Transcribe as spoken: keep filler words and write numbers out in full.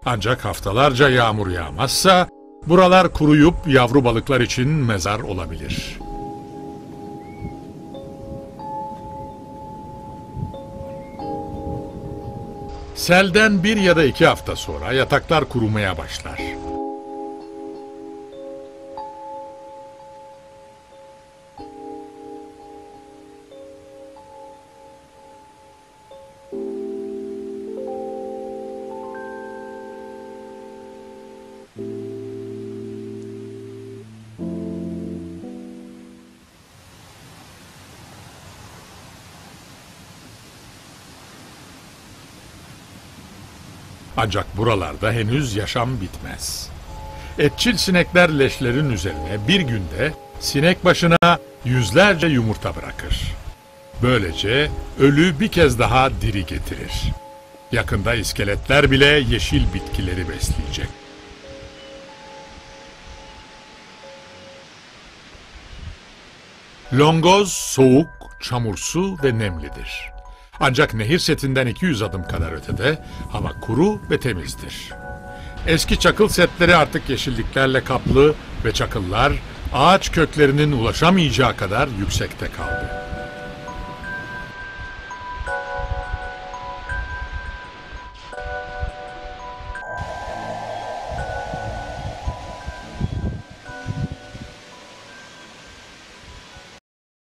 Ancak haftalarca yağmur yağmazsa buralar kuruyup yavru balıklar için mezar olabilir. Selden bir ya da iki hafta sonra yataklar kurumaya başlar. Ancak buralarda henüz yaşam bitmez. Etçil sinekler leşlerin üzerine bir günde sinek başına yüzlerce yumurta bırakır. Böylece ölü bir kez daha diri getirir. Yakında iskeletler bile yeşil bitkileri besleyecek. Longoz soğuk, çamursu ve nemlidir. Ancak nehir setinden iki yüz adım kadar ötede hava kuru ve temizdir. Eski çakıl setleri artık yeşilliklerle kaplı ve çakıllar ağaç köklerinin ulaşamayacağı kadar yüksekte kaldı.